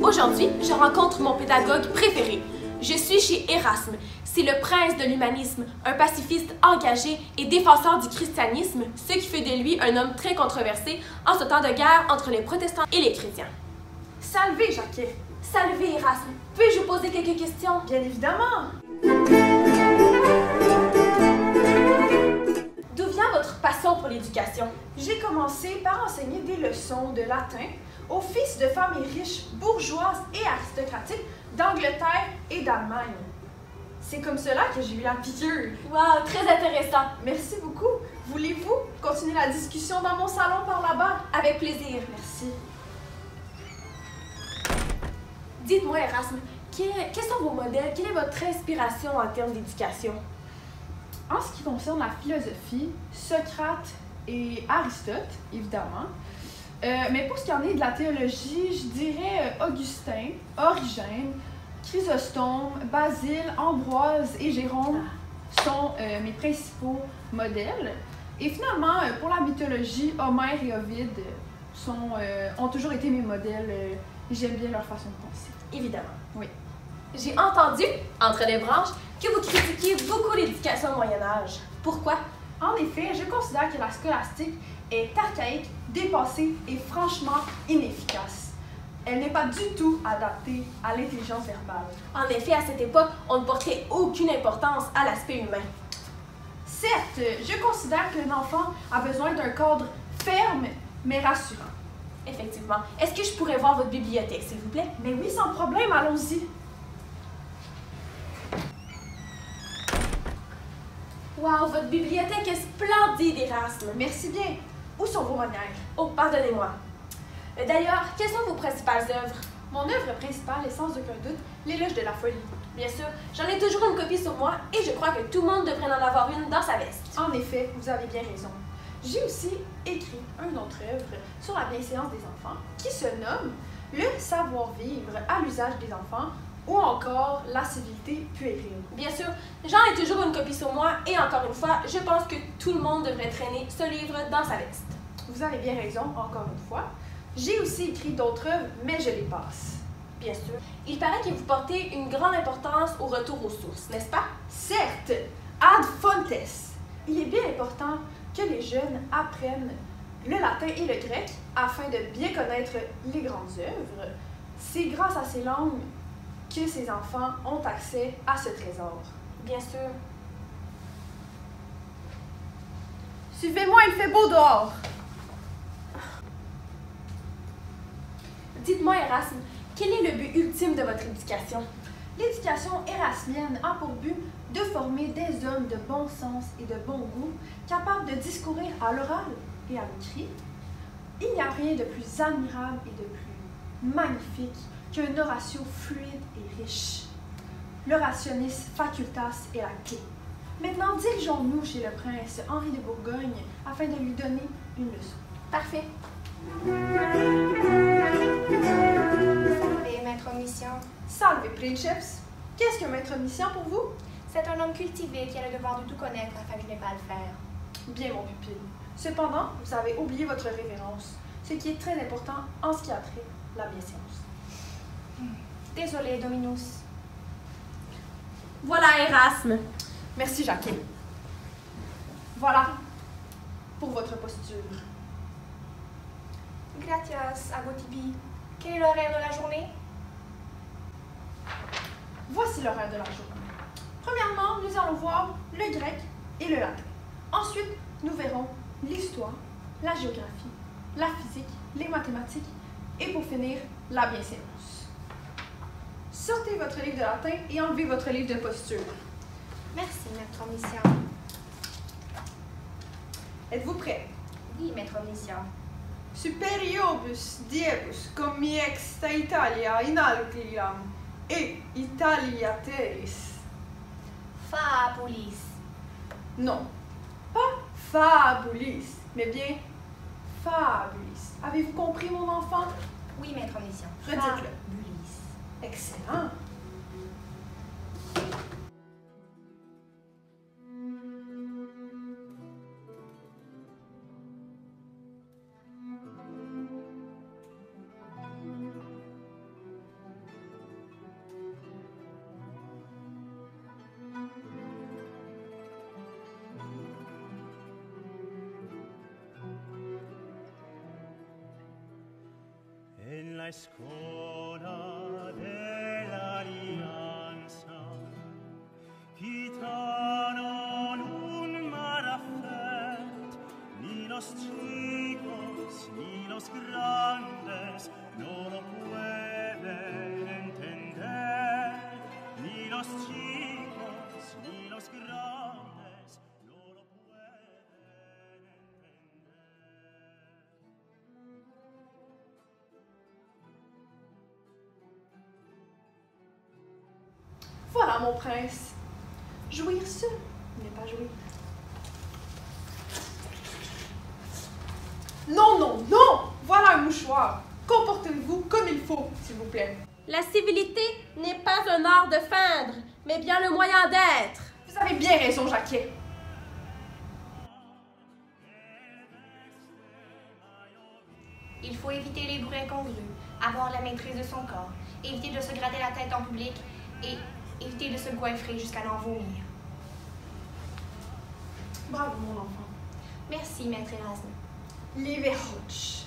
Aujourd'hui, je rencontre mon pédagogue préféré. Je suis chez Erasme. C'est le prince de l'humanisme, un pacifiste engagé et défenseur du christianisme, ce qui fait de lui un homme très controversé en ce temps de guerre entre les protestants et les chrétiens. Salve, Jacquet! Salve Erasme, puis-je vous poser quelques questions? Bien évidemment! D'où vient votre passion pour l'éducation? J'ai commencé par enseigner des leçons de latin aux fils de familles riches, bourgeoises et aristocratiques d'Angleterre et d'Allemagne. C'est comme cela que j'ai eu la piqûre. Wow, très intéressant. Merci beaucoup. Voulez-vous continuer la discussion dans mon salon par là-bas? Avec plaisir. Merci. Dites-moi, Erasme, quels sont vos modèles? Quelle est votre inspiration en termes d'éducation? En ce qui concerne la philosophie, Socrate et Aristote, évidemment. Mais pour ce qui en est de la théologie, je dirais Augustin, Origène, Chrysostome, Basile, Ambroise et Jérôme sont mes principaux modèles. Et finalement, pour la mythologie, Homère et Ovide ont toujours été mes modèles. J'aime bien leur façon de penser. Évidemment. Oui. J'ai entendu, entre les branches, que vous critiquiez beaucoup l'éducation au Moyen-Âge. Pourquoi? En effet, je considère que la scolastique est archaïque, dépassée et franchement inefficace. Elle n'est pas du tout adaptée à l'intelligence verbale. En effet, à cette époque, on ne portait aucune importance à l'aspect humain. Certes, je considère qu'un enfant a besoin d'un cadre ferme mais rassurant. Effectivement. Est-ce que je pourrais voir votre bibliothèque, s'il vous plaît? Mais oui, sans problème, allons-y. Wow, votre bibliothèque est splendide, Erasme. Merci bien. Où sont vos manières? Oh, pardonnez-moi. D'ailleurs, quelles sont vos principales œuvres? Mon œuvre principale est sans aucun doute L'éloge de la folie. Bien sûr, j'en ai toujours une copie sur moi et je crois que tout le monde devrait en avoir une dans sa veste. En effet, vous avez bien raison. J'ai aussi écrit une autre œuvre sur la bienséance des enfants qui se nomme Le savoir-vivre à l'usage des enfants ou encore La civilité puérile. Bien sûr, j'en ai toujours une copie sur moi et encore une fois, je pense que tout le monde devrait traîner ce livre dans sa veste. Vous avez bien raison, encore une fois. J'ai aussi écrit d'autres œuvres, mais je les passe. Bien sûr. Il paraît que vous portez une grande importance au retour aux sources, n'est-ce pas? Certes, ad fontes. Il est bien important que les jeunes apprennent le latin et le grec afin de bien connaître les grandes œuvres. C'est grâce à ces langues que ces enfants ont accès à ce trésor. Bien sûr. Suivez-moi, il fait beau dehors. Dites-moi, Erasme, quel est le but ultime de votre éducation? L'éducation érasmienne a pour but de former des hommes de bon sens et de bon goût, capables de discourir à l'oral et à l'écrit. Il n'y a rien de plus admirable et de plus magnifique qu'un Horatio fluide et riche. L'Horationis facultas est la clé. Maintenant, dirigeons-nous chez le prince Henri de Bourgogne afin de lui donner une leçon. Parfait. Salve, maître Mission. Salve, princeps. Qu'est-ce qu'un maître mission pour vous? C'est un homme cultivé qui a le devoir de tout connaître afin que je n'ai pas à le faire. Bien, mon pupille. Cependant, vous avez oublié votre révérence, ce qui est très important en ce qui a trait à la bienséance. Désolé, Dominus. Voilà, Erasme. Merci, Jacquet. Voilà pour votre posture. Gratias, Agotibi. Quel est l'horaire de la journée? Voici l'horaire de la journée. Premièrement, nous allons voir le grec et le latin. Ensuite, nous verrons l'histoire, la géographie, la physique, les mathématiques et pour finir, la bienséance. Sortez votre livre de latin et enlevez votre livre de posture. Merci, maître Mission. Êtes-vous prêts? Oui, maître Mission. Superiobus diebus comi exta Italia in algliam et Italia terris. Fabulis. Non, pas fabulis, mais bien fabulis. Avez-vous compris, mon enfant? Oui, maître Mission. Redites-le. Fabulis. Excellent. nella scuola dell'Allianza, gitano nun marafet, ni los chicos ni los grandes no lo pueden entender, ni los chicos ni los grandes no lo pueden entender. Voilà, mon prince. Jouir seul n'est pas jouir. Non, non, non! Voilà un mouchoir. Comportez-vous comme il faut, s'il vous plaît. La civilité n'est pas un art de feindre, mais bien le moyen d'être. Vous avez bien raison, Jacquet. Il faut éviter les bruits incongrus, avoir la maîtrise de son corps, éviter de se gratter la tête en public et éviter de se goinfrer jusqu'à en vomir. Bravo, mon enfant. Merci, maître Erasme. Liebe Hutsch.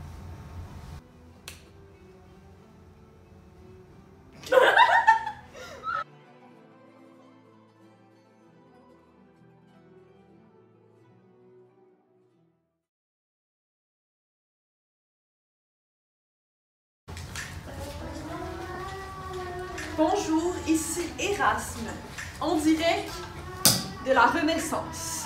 Bonjour, ici Erasme, en direct de la Renaissance.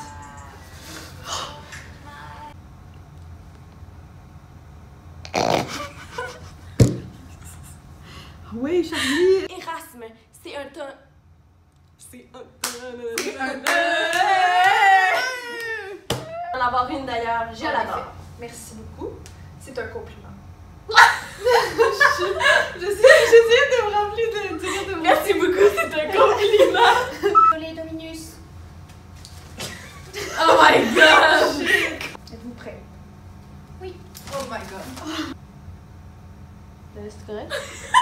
Oui, Charlie. Erasme, c'est un temps. En avoir une d'ailleurs, je l'adore. Merci beaucoup. C'est un compliment. J'essayais de me rappeler de dire de Merci beaucoup, c'est un compliment. Désolé, Dominus. Oh my god! Êtes-vous prêts? Oui. Oh my god. C'est correct?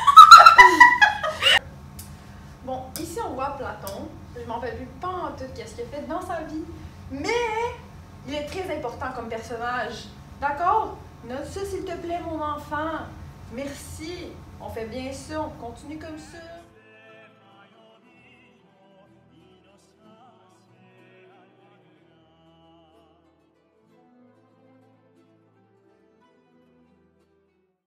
Bon, ici on voit Platon. Je m'en rappelle plus pas en tout qu'est-ce qu'il a fait dans sa vie. Mais il est très important comme personnage. D'accord? Note ça s'il te plaît, mon enfant. Merci. On fait bien ça. On continue comme ça.